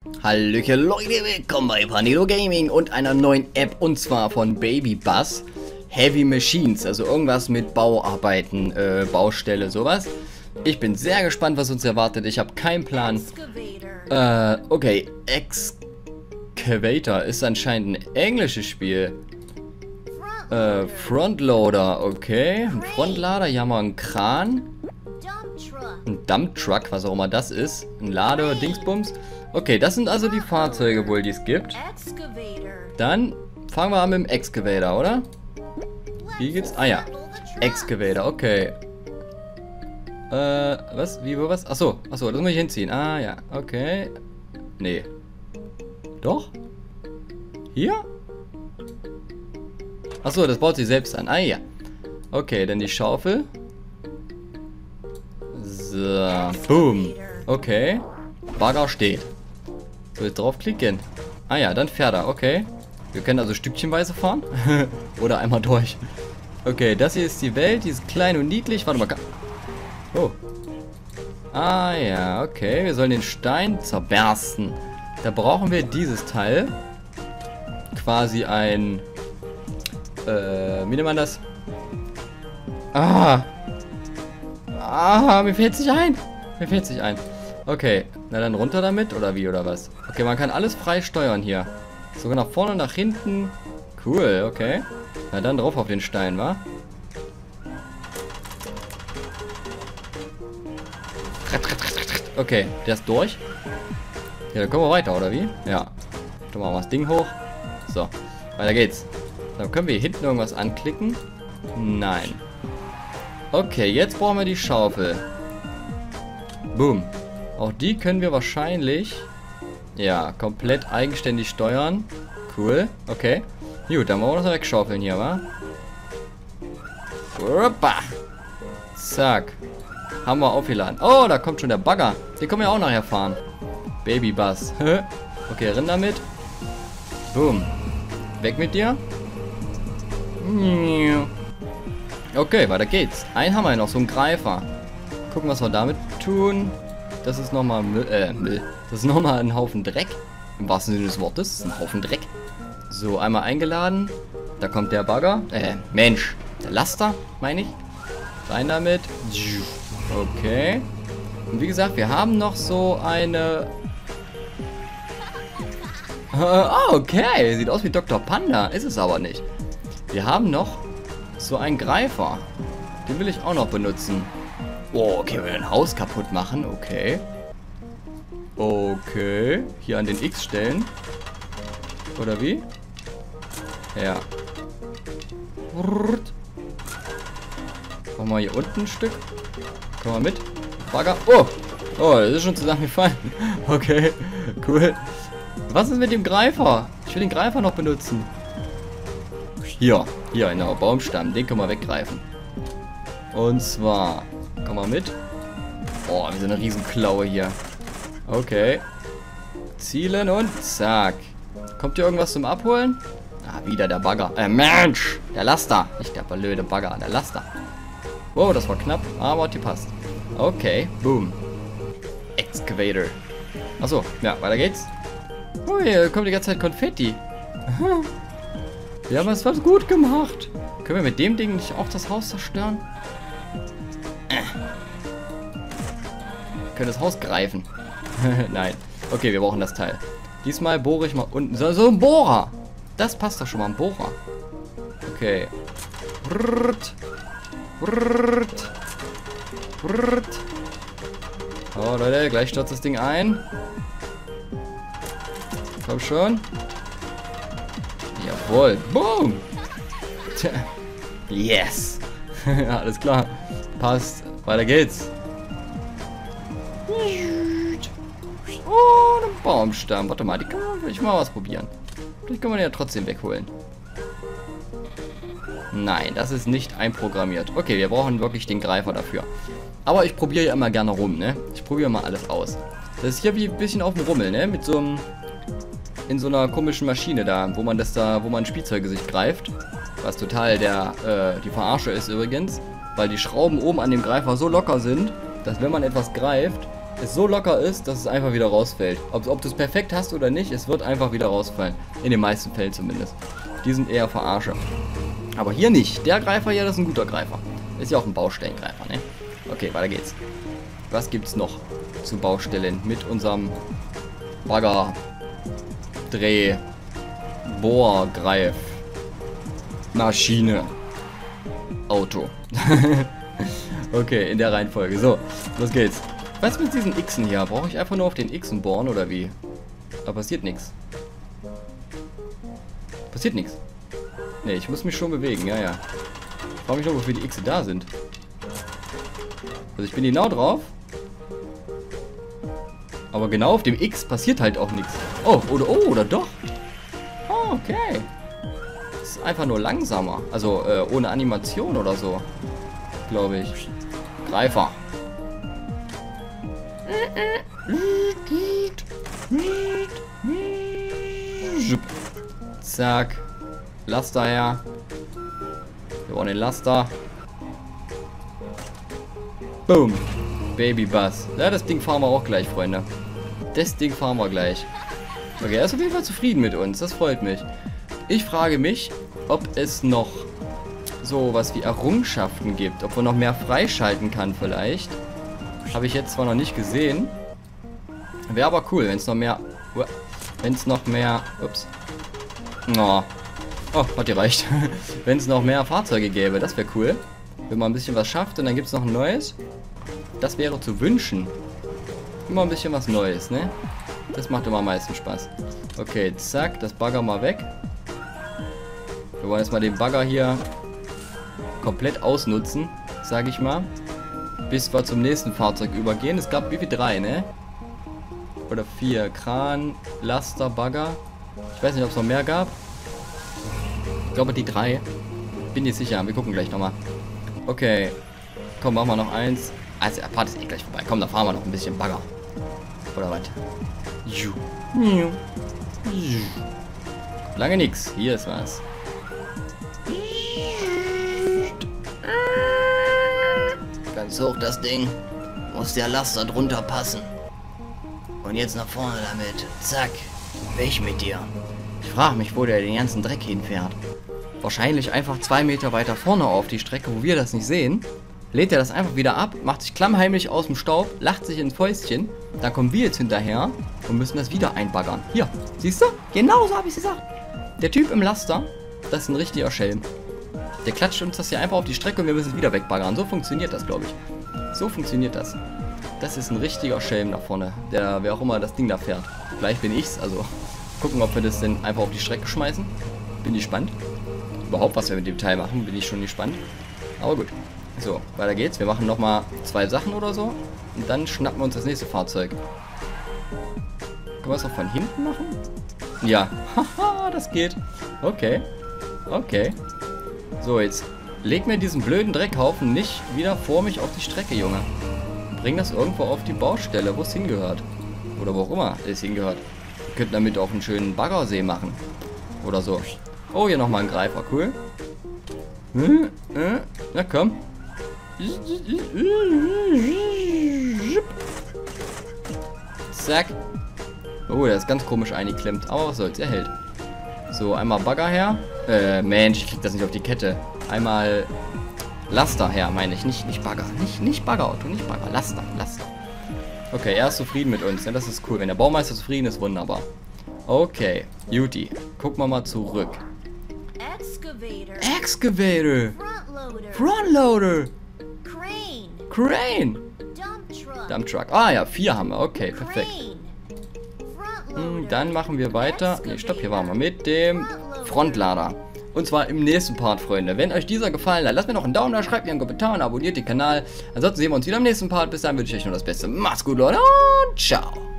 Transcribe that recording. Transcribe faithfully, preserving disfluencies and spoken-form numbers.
Hallöchen Leute, willkommen bei Panelo Gaming und einer neuen App, und zwar von Baby Bus. Heavy Machines, also irgendwas mit Bauarbeiten, äh, Baustelle, sowas. Ich bin sehr gespannt, was uns erwartet. Ich habe keinen Plan. Äh, okay. Excavator ist anscheinend ein englisches Spiel. Äh, Frontloader, okay. Ein Frontlader, hier haben wir einen Kran. Ein Dumptruck, was auch immer das ist. Ein Lade-Dingsbums. Okay, das sind also die Fahrzeuge wohl, die es gibt. Dann fangen wir an mit dem Excavator, oder? Wie geht's? Ah ja. Excavator, okay. Äh, was? Wie, wo, was? Achso, achso, das muss ich hinziehen. Ah ja, okay. Nee. Doch? Hier? Achso, das baut sich selbst an. Ah ja. Okay, dann die Schaufel. So, boom. Okay. Bagger steht. So, jetzt draufklicken. Ah ja, dann fährt er. Okay. Wir können also stückchenweise fahren. Oder einmal durch. Okay, das hier ist die Welt. Die ist klein und niedlich. Warte mal. Oh. Ah ja, okay. Wir sollen den Stein zerbersten. Da brauchen wir dieses Teil. Quasi ein... Äh, wie nennt man das? Ah. Ah, mir fällt es nicht ein. Mir fällt es nicht ein. Okay, na dann runter damit, oder wie, oder was? Okay, man kann alles frei steuern hier. Sogar nach vorne und nach hinten. Cool, okay. Na dann drauf auf den Stein, wa? Okay, der ist durch. Ja, dann kommen wir weiter, oder wie? Ja. Dann machen wir das Ding hoch. So, weiter geht's. Dann können wir hier hinten irgendwas anklicken. Nein. Okay, jetzt brauchen wir die Schaufel. Boom. Auch die können wir wahrscheinlich, ja, komplett eigenständig steuern. Cool, okay. Gut, dann wollen wir das wegschaufeln hier, wa? Hoppa. Zack. Haben wir aufgeladen. Oh, da kommt schon der Bagger. Den können wir auch nachher fahren. Baby Bus. Okay, renn damit. Boom. Weg mit dir. Okay, weiter geht's. Einen haben wir noch, so einen Greifer. Gucken, was wir damit tun. Das ist nochmal Müll, äh, Müll. Das ist nochmal ein Haufen Dreck. Im wahrsten Sinne des Wortes. Das ist ein Haufen Dreck. So, einmal eingeladen. Da kommt der Bagger. Äh, Mensch. Der Laster, meine ich. Rein damit. Okay. Und wie gesagt, wir haben noch so eine... Oh, okay. Sieht aus wie Doktor Panda. Ist es aber nicht. Wir haben noch so einen Greifer. Den will ich auch noch benutzen. Oh, okay, wir ein Haus kaputt machen. Okay. Okay. Hier an den X stellen. Oder wie? Ja. Machen wir hier unten ein Stück. Komm mal mit. Bagger. Oh! Oh, das ist schon zusammengefallen. Okay. Cool. Was ist mit dem Greifer? Ich will den Greifer noch benutzen. Hier. Hier, genau. Baumstamm. Den können wir weggreifen. Und zwar... Komm mal mit. Oh, wir sind eine riesen Klaue hier. Okay. Zielen und zack. Kommt hier irgendwas zum Abholen? Ah, wieder der Bagger. Äh, Mensch! Der Laster. Nicht der blöde Bagger, der Laster. Wow, das war knapp, aber hat gepasst. Okay, boom. Excavator. Achso, ja, weiter geht's. Oh, hier kommt die ganze Zeit Konfetti. Wir haben es was gut gemacht. Können wir mit dem Ding nicht auch das Haus zerstören? Äh. Können das Haus greifen. Nein. Okay, wir brauchen das Teil. Diesmal bohre ich mal unten. So, so ein Bohrer. Das passt doch schon mal, ein Bohrer. Okay. Brrrt. Brrrt. Brrrt. Oh, Leute, gleich stürzt das Ding ein. Komm schon. Jawohl. Boom. Tja. Yes. Alles klar. Passt. Weiter geht's. Oh, ein Baumstamm. Warte mal, die kann man vielleicht mal was probieren. Vielleicht kann man den ja trotzdem wegholen. Nein, das ist nicht einprogrammiert. Okay, wir brauchen wirklich den Greifer dafür. Aber ich probiere ja immer gerne rum, ne? Ich probiere mal alles aus. Das ist hier wie ein bisschen auf dem Rummel, ne? Mit so einem... In so einer komischen Maschine da, wo man das da, wo man Spielzeuge sich greift. Was total der, äh, die Verarsche ist übrigens. Weil die Schrauben oben an dem Greifer so locker sind, dass wenn man etwas greift, es so locker ist, dass es einfach wieder rausfällt. Ob, ob du es perfekt hast oder nicht, es wird einfach wieder rausfallen. In den meisten Fällen zumindest. Die sind eher Verarsche. Aber hier nicht. Der Greifer hier, das ist ein guter Greifer. Ist ja auch ein Baustellengreifer, ne? Okay, weiter geht's. Was gibt's noch zu Baustellen mit unserem Bagger, Dreh, Bohr, Greif, Maschine, Auto. Okay, in der Reihenfolge. So, los geht's. Was mit diesen Xen hier? Brauche ich einfach nur auf den Xen bohren oder wie? Da passiert nichts. Passiert nichts. Ne, ich muss mich schon bewegen, ja, ja. Ich frage mich nur, wofür die Xe da sind. Also ich bin genau drauf. Aber genau auf dem X passiert halt auch nichts. Oh, oder oh, oder doch. Oh, okay. Das ist einfach nur langsamer. Also äh, ohne Animation oder so. Glaube ich. Greifer. Zack. Laster her. Wir wollen den Laster. Boom. Baby Bus. Ja, das Ding fahren wir auch gleich, Freunde. Das Ding fahren wir gleich. Okay, er ist auf jeden Fall zufrieden mit uns. Das freut mich. Ich frage mich, ob es noch so was wie Errungenschaften gibt. Ob man noch mehr freischalten kann vielleicht. Habe ich jetzt zwar noch nicht gesehen. Wäre aber cool, wenn es noch mehr... Wenn es noch mehr... Ups. Oh. Oh, hat gereicht. Wenn es noch mehr Fahrzeuge gäbe, das wäre cool. Wenn man ein bisschen was schafft und dann gibt es noch ein neues. Das wäre zu wünschen. Immer ein bisschen was Neues, ne? Das macht immer am meisten Spaß. Okay, zack, das Bagger mal weg. Wir wollen jetzt mal den Bagger hier komplett ausnutzen, sage ich mal. Bis wir zum nächsten Fahrzeug übergehen. Es gab wie viel? Drei, ne? Oder vier. Kran, Laster, Bagger. Ich weiß nicht, ob es noch mehr gab. Ich glaube die drei. Bin nicht sicher. Wir gucken gleich nochmal. Okay. Komm, machen wir noch eins. Also der Part ist eh gleich vorbei. Komm, dann fahren wir noch ein bisschen Bagger. Oder was? Lange nix. Hier ist was. Ganz hoch das Ding. Muss der Laster drunter passen. Und jetzt nach vorne damit. Zack. Weg mit dir. Ich frage mich, wo der den ganzen Dreck hinfährt. Wahrscheinlich einfach zwei Meter weiter vorne auf die Strecke, wo wir das nicht sehen. Lädt er das einfach wieder ab, macht sich klammheimlich aus dem Staub, lacht sich ins Fäustchen. Dann kommen wir jetzt hinterher und müssen das wieder einbaggern. Hier, siehst du? Genau so habe ich es gesagt. Der Typ im Laster, das ist ein richtiger Schelm. Der klatscht uns das hier einfach auf die Strecke und wir müssen es wieder wegbaggern. So funktioniert das, glaube ich. So funktioniert das. Das ist ein richtiger Schelm da vorne, der, wer auch immer das Ding da fährt. Vielleicht bin ich's, also gucken, ob wir das denn einfach auf die Strecke schmeißen. Bin gespannt. Überhaupt, was wir mit dem Teil machen, bin ich schon gespannt. Aber gut. So, weiter geht's. Wir machen nochmal zwei Sachen oder so. Und dann schnappen wir uns das nächste Fahrzeug. Können wir es auch von hinten machen? Ja. Haha, das geht. Okay. Okay. So, jetzt leg mir diesen blöden Dreckhaufen nicht wieder vor mich auf die Strecke, Junge. Bring das irgendwo auf die Baustelle, wo es hingehört. Oder wo auch immer es hingehört. Wir könnten damit auch einen schönen Baggersee machen. Oder so. Oh, hier nochmal ein Greifer. Cool. Hm, äh, na komm. Zack. Oh, der ist ganz komisch eingeklemmt. Aber was soll's, er hält. So, einmal Bagger her. Äh, Mensch, ich krieg das nicht auf die Kette. Einmal Laster her, meine ich. Nicht, nicht Bagger. Nicht, nicht Baggerauto, nicht Bagger. Laster, Laster. Okay, er ist zufrieden mit uns. Ja, das ist cool. Wenn der Baumeister zufrieden ist, wunderbar. Okay, Juti. Gucken wir mal zurück. Excavator. Excavator. Frontloader. Frontloader. Crane. Crane. Dump truck. Dump Truck. Ah ja, vier haben wir. Okay, perfekt. Crane. Hm, Frontloader. dann machen wir weiter. Ne, stopp, hier waren wir mit dem Frontlader. Und zwar im nächsten Part, Freunde. Wenn euch dieser gefallen hat, lasst mir noch einen Daumen da, schreibt mir einen Kommentar und abonniert den Kanal. Ansonsten sehen wir uns wieder im nächsten Part. Bis dann wünsche ich euch nur das Beste. Macht's gut, Leute, und ciao.